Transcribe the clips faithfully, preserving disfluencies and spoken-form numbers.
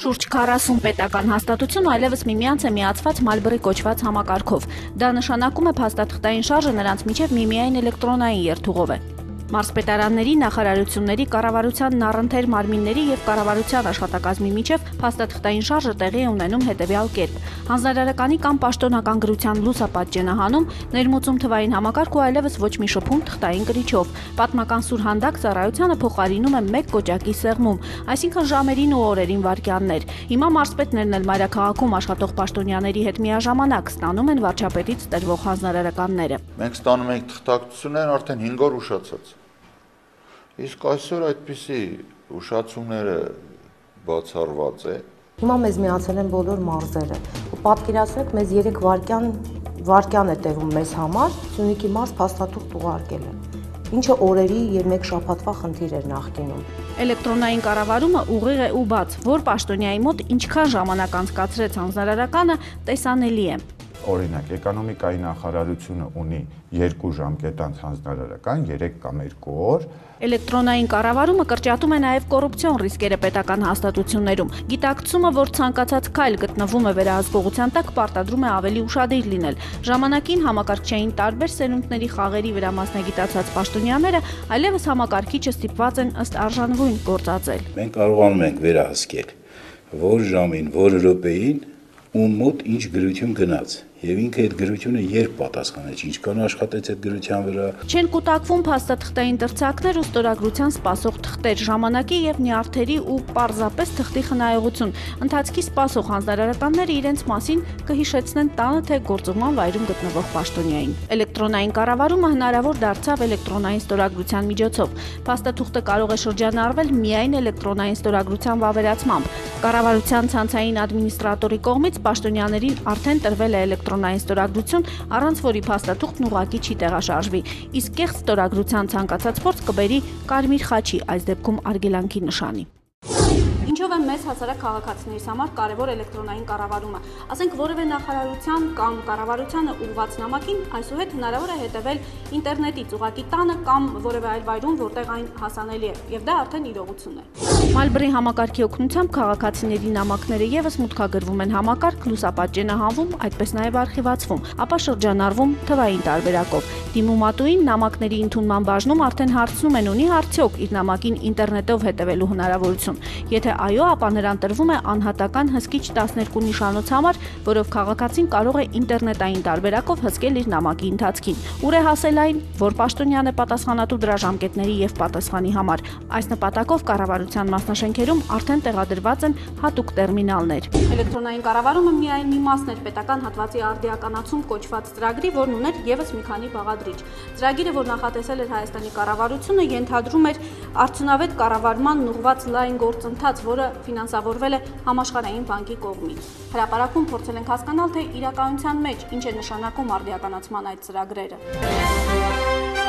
Շուրջ քառասուն պետական հաստատություն այլևս միմյանց է միացված Մալբրի կոչված համակարգով։ Դա նշանակում է փաստաթղթային շարժը նրանց միջև միմիայն էլեկտրոնային երթուղով է։ Մարզպետարանների, նախարարությունների, կառավարության առընթեր մարմինների եւ կառավարության աշխատակազմի միջև փաստաթղթային շարժը տեղի է ունենում հետեւյալ կերպ. Հանձնարարականի կամ պաշտոնական գրության լուսապատճեն է հանում, ներմուծում թվային համակարգ ու այլևս ոչ մի շփում թղթային կրիչով։ Պատմական սուրհանդակ ծառայությանը փոխարինում է մեկ կոճակի սեղմում, այսինքն ժամերին ու օրերին վայրկյաններ։ Հիմա մարզպետներն էլ մայրաքաղաքում աշխատող պաշտոնյաների հետ միաժամանակ ստանում են վարչապետից տրվող հանձնարարականները։ Մենք ստանում ենք թղթակցություններ արդեն հինգ օր ուշացած։ Իսկ այսօր այդպիսի ուշացումները բացառված է։ Հիմա մեզ միացել են բոլոր մարզերը։ Պատկերացրեք, մեզ երեք վայրկյան վայրկյան է տևում մեզ համար, Սյունիքի մարզ փաստաթուղթ ուղարկել է, ինչը օրերի եւ մեկ շաբաթվա խնդիր էր նախկինում։ Էլեկտրոնային կառավարումը ուղիղ է ու բաց, որ պաշտոնյայի մոտ ինչքան ժամանակ անցկացրեց հանձնարարականը, տեսանելի է։ Օրինակ, էկոնոմիկայի նախարարությունը ունի երկու ժամկետանց հանձնարարական, երեք կամ երկու օր։ Էլեկտրոնային կառավարումը կրճատում է նաև կոռուպցիոն ռիսկերը պետական հաստատություններում։ Գիտակցումը, որ ցանկացած քայլ գտնվում է վերահսկողության տակ, պարտադրում է ավելի ուշադիր լինել։ Ժամանակին համակարգչային տարբեր սերունդների խաղերի վրա մասնագիտացած պաշտոնյաները այլևս համակարգիչը ստիպված են ըստ արժանվույն գործածել։ Մենք կարողանում ենք վերահսկել, որ ժամին, որ րոպեին ում մոտ ինչ գրություն գնաց եւ ինքը այդ գրությունը երբ պատասխանեց, ինչքան աշխատեց այդ գրության վրա։ Չեն կուտակվում փաստաթղթային դրձակներ ու ստորագրության սպասող թղթեր, ժամանակի եւ նյարդերի ու պարզապես թղթի խնայողություն։ Ընթացքի սպասող հանձնարարականները իրենց մասին կհիշեցնեն տանը թե գործողման վայրում գտնվող պաշտոնյային։ Էլեկտրոնային կառավարումը հնարավոր դարձավ էլեկտրոնային ստորագրության միջոցով։ Փաստաթուղթը կարող է շրջանառվել միայն էլեկտրոնային ստորագրության վավերացմամբ։ Կառավարության ցանցային ադմինիստրատորի կողմից պաշտոնյաներին արդեն տրվել է էլեկտրոնային ստորագրություն, առանց որի փաստաթուղթն ուղղակի չի տեղաշարժվի, իսկ կեղծ ստորագրության ցանկացած փորձ կբերի կարմիր խաչի, այս դեպքում արգելանքի նշանի։ Ինչով է մեզ հասարակ քաղաքացիներից համար կարևոր էլեկտրոնային կառավարումը։ Ասենք որևէ նախարարության կամ կառավարությանը ուղղված նամակին այսուհետ հնարավոր է հետևել ինտերնետից ուղղակի տանը կամ որևէ այլ վայրում, որտեղ այն հասանելի է, եւ դա արդեն իրողություն է։ Մալբրի համակարգի օգնությամբ քաղաքացիների նամակները եւս մուտքագրվում են համակարգ, լուսապատճենը հանվում, այդպես նաեւ արխիվացվում, ապա շրջանառվում թվային տարբերակով։ Դիմումատուին նամակների ընդունման բաժնում արդեն հարցնում են ունի արդյոք իր նամակին ինտերնետով հետևելու հնարավորություն։ Եթե այո, ապա նրան տրվում է անհատական հսկիչ տասներկու նիշանոց համար, որով քաղաքացին կարող է ինտերնետային տարբերակով հսկել իր նամակի ընթացքին։ Ուր է հասել այն, որ պաշտոնյան է պատասխանատու դրա ժամկետների եւ պատասխանի համար։ Այս նպատակով կառավարության մասնաշենքերում արդեն տեղադրված են հատուկ տերմինալներ։ Էլեկտրոնային կառավարումը միայն մի մասն էր պետական հատվածի արդիականացում կոչված ծրագրի, որն ուներ եւս մի քանի բաղադրիչ։ Ծրագիրը, որ նախատեսել էր Հայաստանի կառավարությունը, ենթադրում էր արդյունավետ կառավարման ուղղված լայն գործընթաց, որը ֆինանսավորվել է Համաշխարհային բանկի կողմից։ Հրապարակում փորձել ենք հասկանալ, թե իրականության մեջ ինչ է նշանակում արդիականացման այդ ծրագրերը։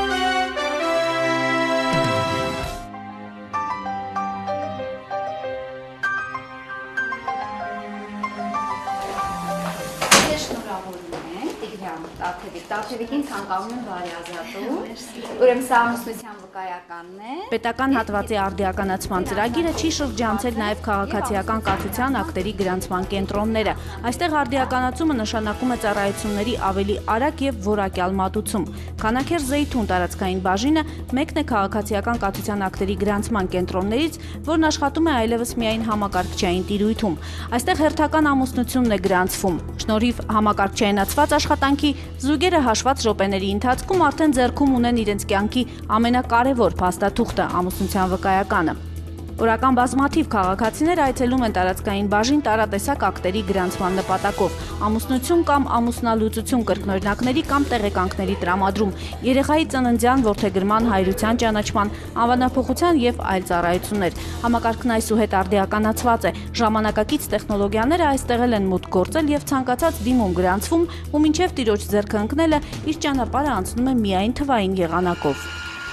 Տաթևիկին ցանկանում եմ բարի ազատում։ Ուրեմն սա ամուսնության վկայականն է։ Պետական հատվածի արդիականացման ծրագիրը չի շրջանցել նաև քաղաքացիական կացության ակտերի գրանցման կենտրոնները։ Այստեղ արդիականացումը նշանակում է ծառայությունների ավելի արագ եւ որակյալ մատուցում։ Քանաքեր Զեյթուն տարածքային բաժինը մեկն է քաղաքացիական կացության ակտերի գրանցման կենտրոններից, որն աշխատում է այլևս միայն համակարգչային տիրույթում։ Այստեղ հերթական ամուսնությունն է գրանցվում։ Շնորհիվ համակարգչայնացված աշխատանքի զույգերը հաշված րոպեների ընթացքում արդեն ձեռքում ունեն իրենց կյանքի ամենակարևոր փաստաթուղթը՝ ամուսնության վկայականը։ Օրական բազմաթիվ քաղաքացիներ այցելում են տարածքային բաժին տարատեսակ ակտերի գրանցման նպատակով՝ ամուսնություն կամ ամուսնալուծություն կրկնօրինակների կամ տեղեկանքների տրամադրում, երեխայի ծննդյան, որդեգրման, հայրության ճանաչման, անվանափոխության եւ այլ ծառայություններ։ Համակարգն այսուհետ արդիականացված է։ Ժամանակակից տեխնոլոգիաները այստեղ են մուտք գործել եւ ցանկացած դիմում գրանցվում, ու մինչեւ տիրոջ ձեռքը ընկնելը իր ճանապարհը անցնում է միայն թվային եղանակով։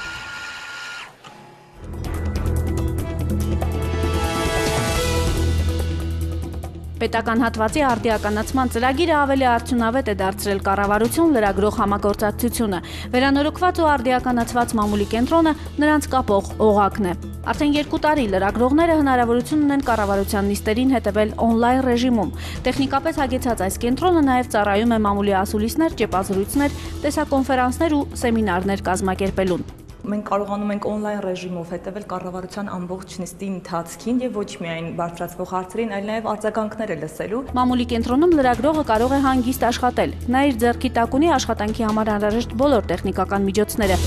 Պետական հատվածի արդիականացման ծրագիրը ավելի արդյունավետ է դարձրել կառավարություն լրագրող համագործակցությունը։ Վերանորոգված ու արդիականացված մամուլի կենտրոնը նրանց կապող օղակն է։ Արդեն երկու տարի լրագրողները հնարավորություն ունեն կառավարության նիստերին հետևել օնլայն ռեժիմում։ Տեխնիկապես հագեցած այս կենտրոնը նաև ծառայում է մամուլի ասուլիսներ, ճեպազրույցներ, տեսակոնֆերանսներ ու սեմինարներ կազմակերպելուն։ Մենք կարողանում ենք օնլայն ռեժիմով հետևել կառավարության ամբողջ նիստի ընթացքին եւ ոչ միայն բարձրացվող հարցերին, այլ նաեւ արձագանքները լսելու։ Մամուլի կենտրոնում լրագրողը կարող է հանգիստ աշխատել։ Նա իր ձեռքի տակ ունի աշխատանքի համար անհրաժեշտ բոլոր տեխնիկական միջոցները։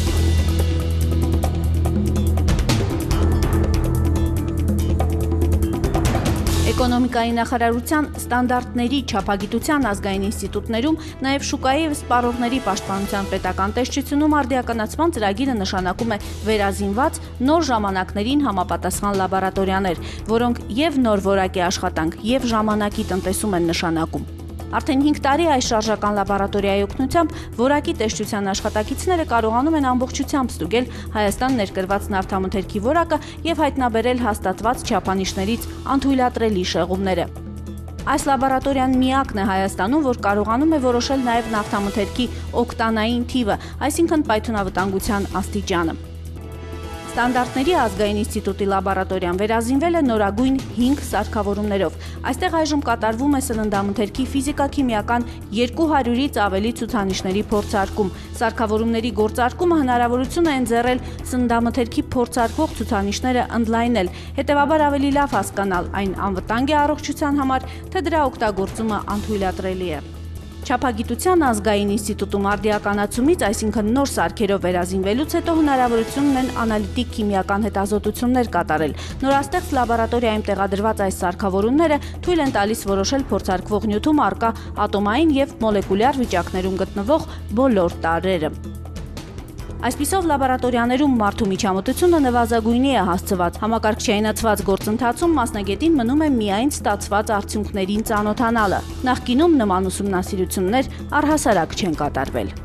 Էկոնոմիկայի նախարարության ստանդարտների չափագիտության ազգային ինստիտուտներում, նաև շուկայի և սպառողների պաշտպանության պետական տեսչությունում արդիականացման ծրագիրը նշանակում է վերազինված նոր ժամանակներին համապատասխան լաբորատորիաներ, որոնք և նոր որակի աշխատանք, և ժամանակի տնտեսում են նշանակում։ Արդեն հինգ տարի այս շարժական լաբորատորիայի օգնությամբ որակի տեսչության աշխատակիցները կարողանում են ամբողջությամբ ստուգել Հայաստան ներկրված նավթամթերքի որակը և հայտնաբերել հաստատված չափանիշներից անթույլատրելի շեղումները։ Այս լաբորատորիան միակն է Հայաստանում, որ կարողանում է որոշել նաև նավթամթերքի օկտանային թիվը, այսինքն պայթյունավտանգության աստիճանը։ Ստանդարտների ազգային ինստիտուտի լաբորատորիան վերազինվել է նորագույն հինգ սարքավորումներով։ Այստեղ այժմ կատարվում է սննդամթերքի ֆիզիկա-քիմիական երկու հարյուրից ավելի ցուցանիշների փորձարկում։ Սարքավորումների գործարկումը հնարավորություն է ընձեռել սննդամթերքի փորձարկվող ցուցանիշները ընդլայնել, հետևաբար ավելի լավ հասկանալ այն անվտանգ է առողջության համար, թե դրա օգտագործումը անթույլատրելի է։ Չափագիտության ազգային ինստիտուտում արդիականացումից, այսինքն նոր սարքերով վերազինվելուց հետո հնարավորություն ունեն անալիտիկ քիմիական հետազոտություններ կատարել։ Նորաստեղծ լաբորատորիայում տեղադրված այս սարքավորումները թույլ են տալիս որոշել փորձարկվող նյութում առկա ատոմային և մոլեկուլյար վիճակներում գտնվող բոլոր տարրերը։ Այսպիսով լաբորատորիաներում մարդու միջամտությունը նվազագույնի է հասցված։ Համակարգչայնացված գործընթացում մասնագետին մնում է միայն ստացված արդյունքներին ծանոթանալը։ Նախկինում նման ուսումնասիրություններ առհասարակ չեն կատարվել։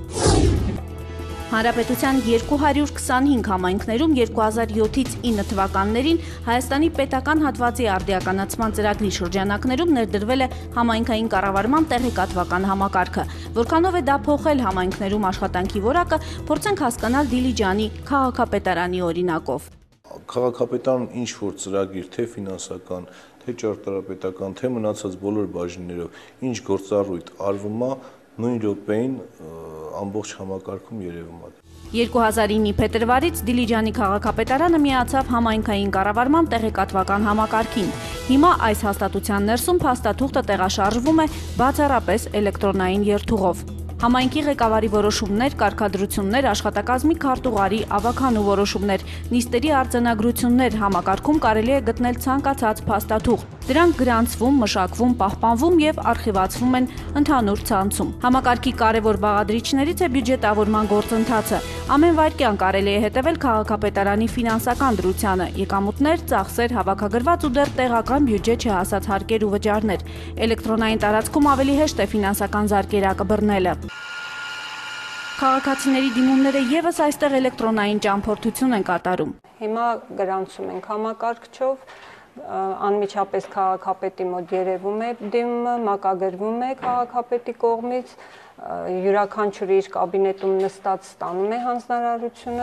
Հանրապետության երկու հարյուր քսանհինգ համայնքներում երկու հազար յոթից ինը թվականներին Հայաստանի պետական հատվածի արդիականացման ծրագրի շրջանակներում ներդրվել է համայնքային կառավարման տեղեկատվական համակարգը։ Որքանով է դա փոխել համայնքներում աշխատանքի որակը, փորձենք հասկանալ Դիլիջանի քաղաքապետարանի օրինակով։ Քաղաքապետարան ինչ որ ծրագիր, թե ֆինանսական, թե ճարտարապետական, թե մնացած բոլոր բաժիններով ինչ գործառույթ արվում է, նույն րոպեին ամբողջ համակարգում երևում է։ երկու հազար ինի փետրվարից Դիլիջանի քաղաքապետարանը միացավ համայնքային կառավարման տեղեկատվական համակարգին։ Հիմա այս հաստատության ներսում փաստաթուղթը տեղաշարժվում է բացառապես էլեկտրոնային երթուղով։ Համայնքի ղեկավարի որոշումներ, կարգադրություններ, աշխատակազմի քարտուղարի, ավագանու որոշումներ, նիստերի արձանագրություններ համակարգում կարելի է գտնել ցանկացած փաստաթուղթ։ Դրանք գրանցվում, մշակվում, պահպանվում և արխիվացվում են ընդհանուր ցանցում։ Համակարգի կարևոր բաղադրիչներից է բյուջետավորման գործընթացը։ Ամեն վայրկյան կարելի է հետևել քաղաքապետարանի ֆինանսական դրությանը, եկամուտներ, ծախսեր, հավաքագրված ու դեռ տեղական բյուջե չհասած հարկեր ու վճարներ։ Էլեկտրոնային տարածքում ավելի հեշտ է ֆինանսական զարկերակը բռնելը։ Քաղաքացիների դիմումները ևս այստեղ էլեկտրոնային ճամփորդություն են կատարում։ Հիմա գրանցում ենք համակարգչով, անմիջապես քաղաքապետի մոտ երևում է դիմումը, մակագրվում է քաղաքապետի կողմից, յուրաքանչյուրը իր կաբինետում նստած ստանում է հանձնարարությունը։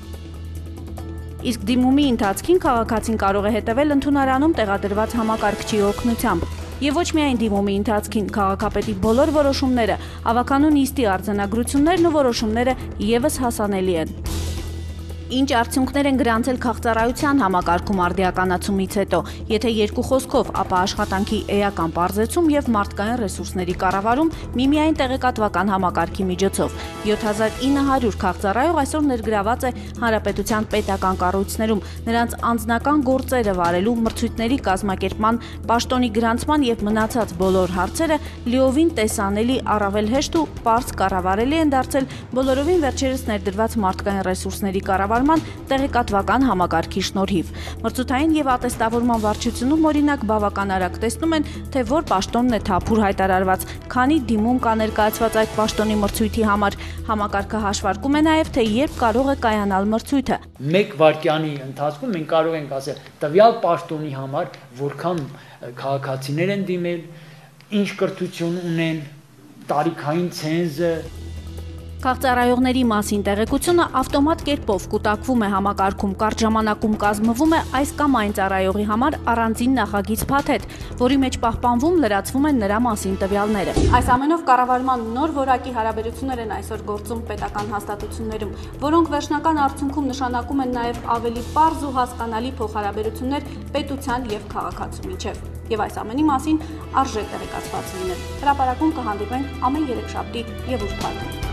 Իսկ դիմումի ընթացքին քաղաքացին կարող է հետևել ընդունարանում տեղադրված համակարգչի օգնությամբ։ Եվ ոչ միայն դիմումի ընթացքին քաղաքապետի բոլոր որոշումները, ավագանու նիստի արձանագրություններն ու որոշումները ևս հասանելի են։ Ինչ արդյունքներ են գրանցել քաղաքծառայության համակարգում արդիականացումից հետո, եթե երկու խոսքով, ապա աշխատանքի էական պարզեցում և մարդկային ռեսուրսների կառավարում միմիայն տեղեկատվական համակարգի միջոցով։ յոթ հազար ինը հարյուր քաղաքծառայող այսօր ներգրաված է հանրապետության պետական կառույցներում, նրանց անձնական գործերը վարելու, մրցույթների կազմակերպման, պաշտոնի գրանցման և մնացած բոլոր հարցերը լիովին տեսանելի, առավել հեշտ ու պարզ կառավարելի են դարձել բոլորովին վերջերս ներդրված մարդկային ռեսուրսների կառավարման տեղեկատվական համակարգի շնորհիվ։ Մրցութային և ատեստավորման վարչությունում օրինակ բավական արագ տեսնում են, թե որ պաշտոնն է թափուր հայտարարված, քանի դիմում կա ներկայացված այդ պաշտոնի մրցույթի համար։ Համակարգը հաշվարկում է նաև, թե երբ կարող է կայանալ մրցույթը։ Մեկ վայրկյանի ընթացքում մենք կարող ենք ասել տվյալ պաշտոնի համար որքան քաղաքացիներ են դիմել, ինչ կրթություն ունեն, տարիքային ցենզը։ Քաղծառայողների մասին տեղեկությունը ավտոմատ կերպով կուտակվում է համակարգում, կարճ ժամանակում կազմվում է այս կամ այն ծառայողի համար առանձին նախագիծ փաթեթ, որի մեջ պահպանվում, լրացվում են նրա մասին տվյալները։ Այս ամենով կառավարման նոր որակի հարաբերություններ են այսօր գործում պետական հաստատություններում, որոնք վերջնական արդյունքում նշանակում են նաև ավելի պարզ ու հասկանալի փոխհարաբերություններ պետության եւ քաղաքացու միջև։ Եվ այս ամենի մասին արժե տեղեկացված լինել։ Հրապարակում կհանդիպենք ամեն երեքշաբթի եւ ուրբաթ։